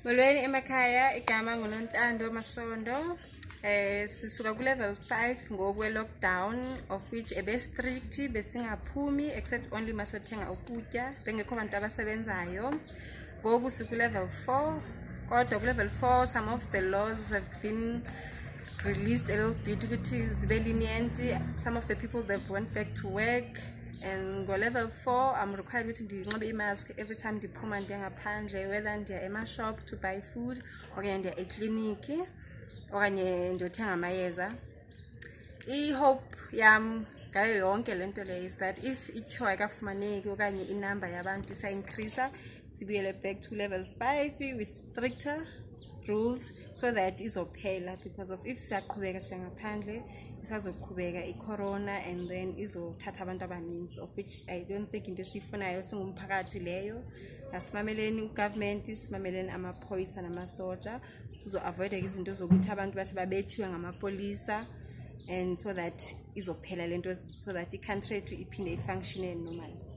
Molweni emakhaya igama nguNontando Masondo. Sisuka ku level 5 ngokwe lockdown, of which strict besingaphumi except only masothenga ukutya, bengekho abantu abasebenzayo. Ngoku siku level 4, kodwa ku level 4 some of the laws have been released a little bit ukuthi zibe lenient. Some of the people they've went back to work, and go level 4 I'm required to ndinxibe imask every time ndiphuma ndiya ngaphandle, whether ndiya ema-shop to buy food okanye ndiya ekliniki okanye ndiyothenga amayeza. I-hope yam ngayo yonke le nto leyo is that if ikho ayikafumaneki okanye inamba yabantu isa-increase, sibuyele back to level 5 with stricter rules so that izophela, because of if siyaqhubeka siyangaphandle isazoqhubeka i-corona and then izothatha abantu abaninzi, of which I don't think into esifunayo singumphakathi leyo. Asimameleni ugovernment, simameleni amaphoyisa namasoja uzo-avoid izinto zokuthi abantu bathi babethiwe ngamapolisa, and so that izophela lento, so that i-country yethu iphinde ifunctione normally.